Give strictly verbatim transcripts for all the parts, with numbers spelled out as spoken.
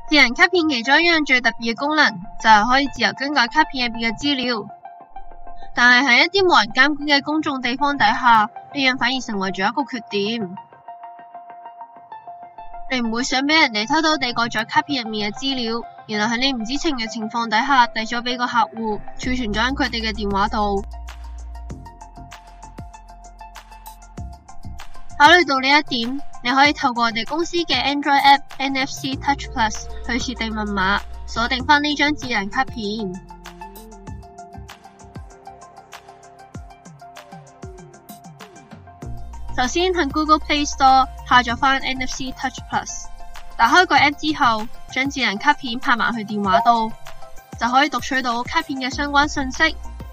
智能卡片其中一樣最特別嘅功能就係可以自由更改卡片入邊嘅資料，但係喺一啲冇人監管嘅公眾地方底下，呢樣反而成為咗一個缺點。你唔會想俾人哋偷偷地改咗卡片入面嘅資料，然後喺你唔知情嘅情況底下遞咗俾個客戶，儲存咗喺佢哋嘅電話度。考慮到呢一點，你可以透過我哋公司嘅 Android App N F C Touch Plus 去設定密碼，鎖定返呢張智能卡片。首先喺 Google Play Store 下載返 N F C Touch Plus， 打開個 App 之後，將智能卡片拍埋去電話度，就可以讀取到卡片嘅相關信息。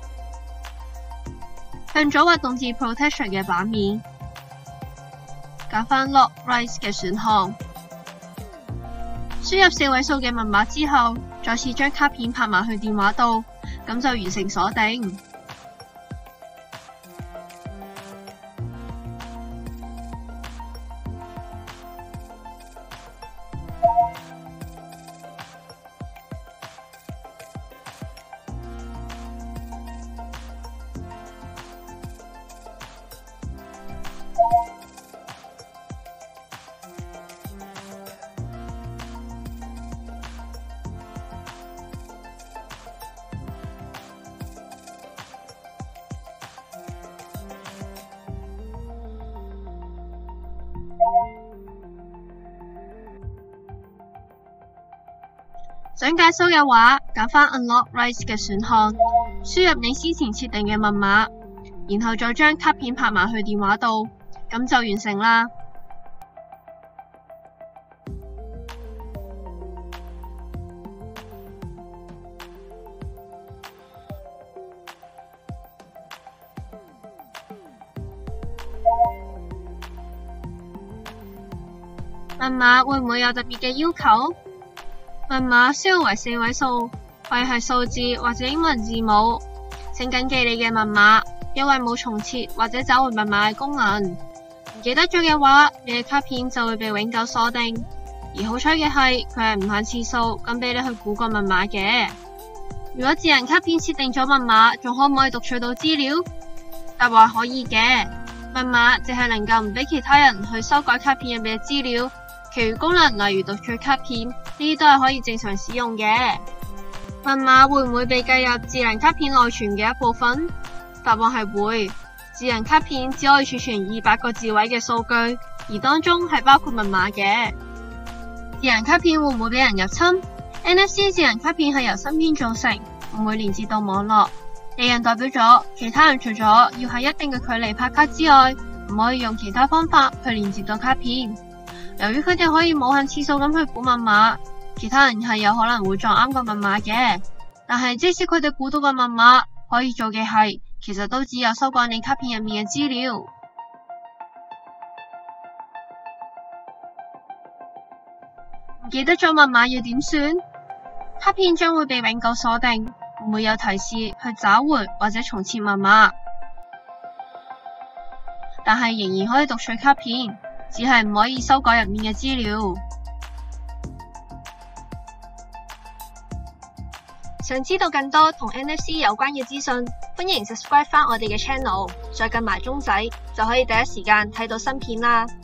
向左滑動至 Protection 嘅版面，揀返 Lock Rise 嘅選項，輸入四位數嘅密碼之後，再次將卡片拍埋去電話度，咁就完成鎖定。想解鎖嘅話，揀返 Unlock Rise 嘅選項，輸入你先前設定嘅密碼，然後再將卡片拍埋去電話度，咁就完成啦。密碼會唔會有特別嘅要求？密碼需要為四位數，可以係數字或者英文字母。請緊記你嘅密碼，因為冇重設或者找回密碼嘅功能。唔記得咗嘅話，你嘅卡片就會被永久鎖定。而好彩嘅係，佢係唔限次數，咁俾你去估個密碼嘅。如果智能卡片設定咗密碼，仲可唔可以讀取到資料？答話可以嘅。密碼淨係能夠唔俾其他人去修改卡片入面嘅資料。其餘功能例如讀取卡片，呢啲都係可以正常使用嘅。密碼會唔會被計入智能卡片內存嘅一部分？答案係會。智能卡片只可以儲存二百個字位嘅數據，而當中係包括密碼嘅。智能卡片會唔會俾人入侵？ N F C 智能卡片係由芯片組成，唔會連接到網絡。呢樣代表咗其他人除咗要喺一定嘅距離拍卡之外，唔可以用其他方法去連接到卡片。由於佢哋可以無限次數咁去估密碼，其他人係有可能會撞啱個密碼嘅。但係即使佢哋估到個密碼，可以做嘅係，其實都只有修改你卡片入面嘅資料。唔記得咗密碼要點算？卡片將會被永久鎖定，唔會有提示去找回或者重設密碼，但係仍然可以讀取卡片。只係唔可以修改入面嘅資料。想知道更多同 N F C 有關嘅資訊，歡迎 subscribe 返我哋嘅 channel，再撳埋鐘仔，就可以第一時間睇到新片啦。